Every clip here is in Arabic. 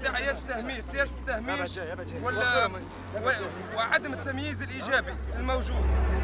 ادعاءات التهميش، سياسه التهميش ولا وعدم التمييز الايجابي الموجود.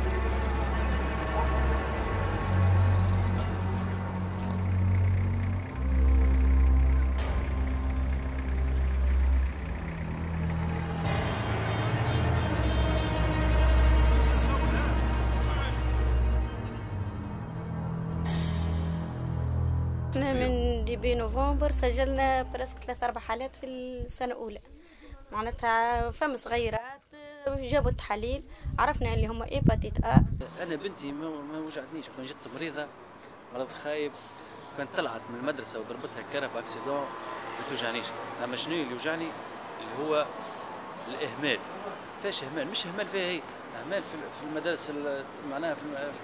من ديبي نوفمبر سجلنا برسك 3-4 حالات في السنة الأولى، معناتها فم صغيرات جابوا التحاليل عرفنا اللي هم إيباتيت أنا بنتي ما وجعتنيش، كان جت مريضة مرض خايب، كانت طلعت من المدرسة وضربتها كرف أكسيدون ما توجعنيش، أما شنو اللي يوجعني اللي هو الإهمال. فاش إهمال؟ مش إهمال فيها هي، إهمال في المدارس، معناها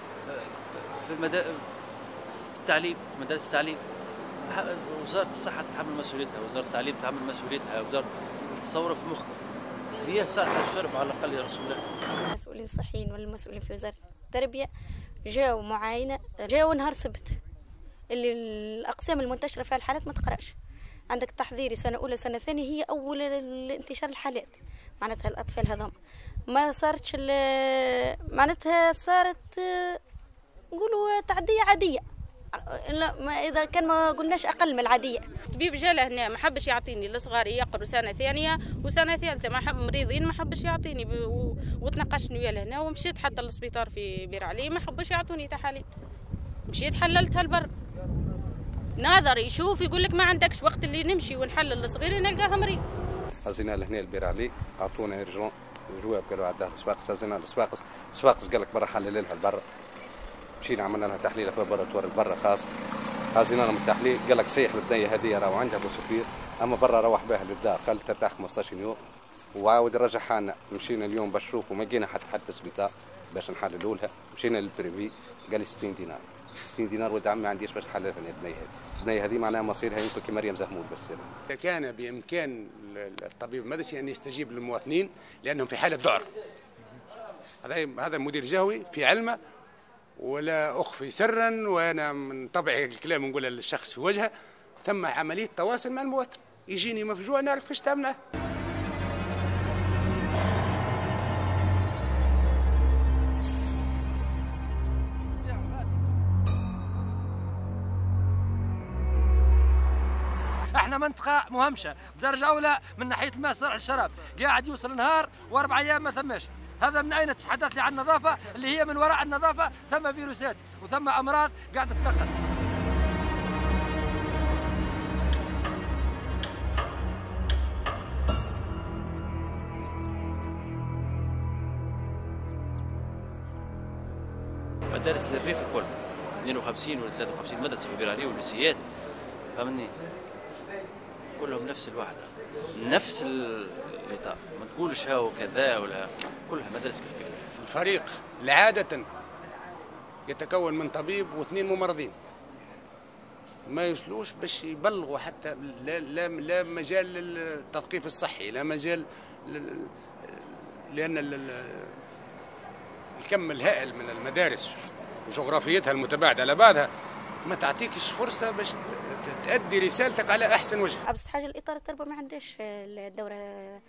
في التعليم، في مدارس التعليم. وزارة الصحة تتحمل مسؤوليتها، وزارة التعليم تتحمل مسؤوليتها، وزارة تصور في مخ هي صالحة للشرب على الأقل يا رسول الله. المسؤولين الصحيين والمسؤولين في وزارة التربية جاوا معاينة، جاوا نهار السبت اللي الأقسام المنتشرة فيها الحالات ما تقرأش. عندك تحضيري سنة أولى سنة ثانية هي أول انتشار الحالات، معناتها الأطفال هذم ما صارتش، معناتها صارت نقولوا تعدية عادية، لا ما اذا كان ما قلناش اقل من العاديه. طبيب جا لهنا ما حبش يعطيني الصغار يقروا سنه ثانيه وسنه ثالثه، ما حب مريضين ما حبش يعطيني وتناقشنا ويا لهنا ومشيت حتى للسبيطار في بير علي ما حبوش يعطوني تحاليل، مشيت حللتها البر ناظري يشوف يقول لك ما عندكش وقت اللي نمشي ونحلل الصغير نلقاها مريض. هزينا لهنا البير علي عطونا ايرجون جواب قالوا عندها الصفاقس، هزينا الصفاقس قال لك برا حلل لها البر، مشينا عملنا لها تحليل في لابوراتوار برا خاص، هازينا لهم التحليل قال لك صيح البنيه هذه راهو عندها بوسفير، اما برا روح بها للدار خلت ترتاح 15 يوم وعاود رجعها لنا. مشينا اليوم باش نشوفوا ما لقينا حتى حد في السبيطار باش نحللوا لها، مشينا للبريفي قال لي 60 دينار 60 دينار ولد عمي ما عنديش باش نحللها البنيه هذه. البنيه هذه معناها مصيرها يمكن كمريم زهمول بس. كان بامكان الطبيب المدرسي ان يستجيب للمواطنين لانهم في حاله ذعر. هذا المدير الجهوي في علمه ولا أخفي سرا، وأنا من طبعي الكلام نقولها للشخص في وجهه، ثم عملية تواصل مع المواطن، يجيني مفجوع نعرف كيفاش نتعامل معاه. احنا منطقة مهمشة بدرجة أولى من ناحية الماء صالح الشراب، قاعد يوصل نهار و4 أيام ما ثماش. هذا من أين تتحدث لي عن النظافة اللي هي من وراء النظافة ثم فيروسات وثم أمراض قاعدة تتنقل. مدارس للريف الكل 52 ولا 53 مدرسة في بير علي والليسيات، فهمني كلهم نفس الوحدة نفس الإطار، ما تقولش هاو كذا ولا كلها مدارس كيف. الفريق عادة يتكون من طبيب و2 ممرضين، ما يوصلوش باش يبلغوا حتى لا مجال للتثقيف الصحي، لا مجال لأن الكم الهائل من المدارس وجغرافيتها المتباعدة على بعضها ما تعطيكش فرصة باش تأدي رسالتك على أحسن وجه. أبسط حاجة الإطار التربوي ما عندهاش الدورة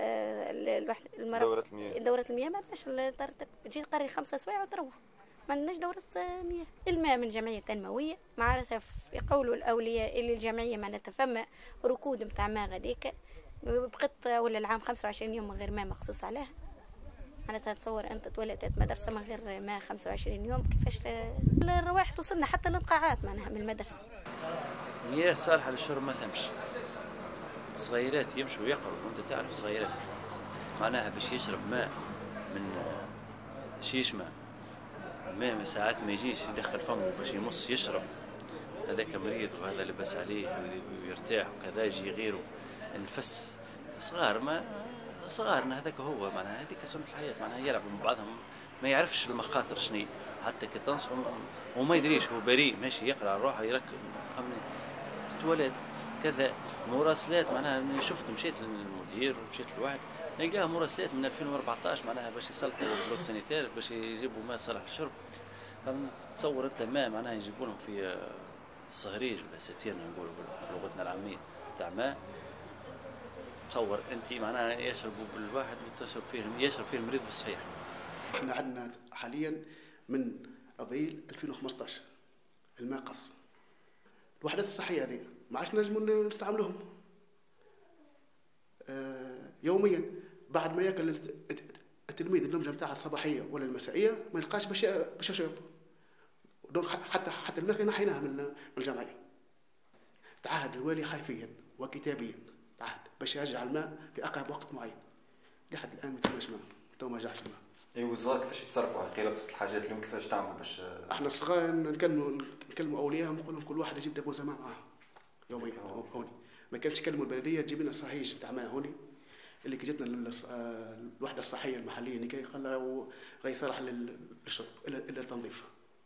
دورة المياه، ما عندناش الإطار التربوي، تجي تقري 5 سوايع وتروح، ما عندناش دورة مياه. الماء من جمعية تنموية، معناتها يقولوا الأولياء اللي الجمعية معناتها فما ركود نتاع ماء غاديك، بقيت ولا العام 25 يوم من غير ماء مخصوص عليها. معناتها تصور انت تولدت مدرسه من غير ما 25 يوم كيفاش الرواح توصلنا حتى للقاعات معناها من المدرسه. مياه صالحه للشرب ما ثمش، صغيرات يمشوا يقروا وانت تعرف صغيرات معناها باش يشرب ماء من شيشمه، ماء ساعات ما يجيش يدخل فمه باش يمص يشرب، هذاك مريض وهذا لبس عليه ويرتاح وكذا يجي غيره النفس. صغارنا هذاك هو معناها هذيك سنة الحياة، معناها يلعبوا مع بعضهم ما يعرفش المخاطر شنو، حتى كي تنصحوا وما يدريش هو بريء ماشي يقرا على روحه يركب تولد كذا. مراسلات معناها أنا شفت مشيت للمدير ومشيت لواحد نلقاها مراسلات من 2014 معناها باش يصلحوا البلوك سانيتير باش يجيبوا ماء صالح للشرب. فهمني تصور انت ماء معناها يجيبوا لهم في صهريج ولا ستير نقولوا بلغتنا العامية تاع ماء تصور انت معناها يشربوا بالواحد وتشرب فيه يشرب فيه المريض بالصحيح. احنا عندنا حاليا من ابريل 2015 الماء قص. الوحدات الصحيه هذه ما عادش نجموا نستعملوهم. يوميا بعد ما ياكل التلميذ اللمجه نتاعها الصباحيه ولا المسائيه ما يلقاش باش يشرب. حتى الماكله نحيناها من الجمعيه. تعهد الوالي حرفيا وكتابيا تعهد باش يرجع الماء في اقرب وقت معين. لحد الان ما فماش ماء، تو ما جاش الماء. ايوا الوزاره كيفاش يتصرفوا على قيل ابسط الحاجات اليوم كيفاش تعملوا باش احنا الصغار نكلموا اولياءهم نقول لهم كل واحد يجيب دابوزه ماء معاه يوميا هوني. ما كانش يكلموا البلديه تجيب لنا صحيح نتاع ماء هوني اللي كي جاتنا الوحده الصحيه المحليه اللي كي قال غير صالح للشرب الا التنظيف.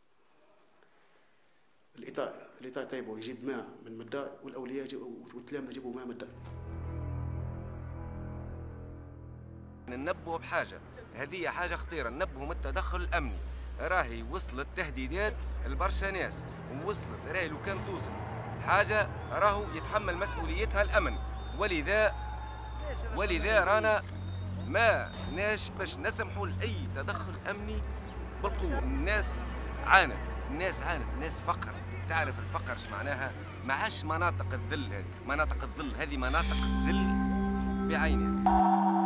الاطار طيبوا يجيب ماء من الدار والاولياء والتلامذه يجيبوا ماء من الدار. ننبهوا بحاجه، هذه حاجه خطيره، ننبهوا من التدخل الامني. راهي وصلت تهديدات لبرشا ناس، ووصلت راهي لو كان توصل حاجه راهو يتحمل مسؤوليتها الامن، ولذا رانا ما ناش باش نسمحوا لاي تدخل امني بالقوه. الناس عانت، الناس فقر، تعرف الفقر ايش معناها؟ ما عادش مناطق الذل، هذه مناطق الذل بعينها.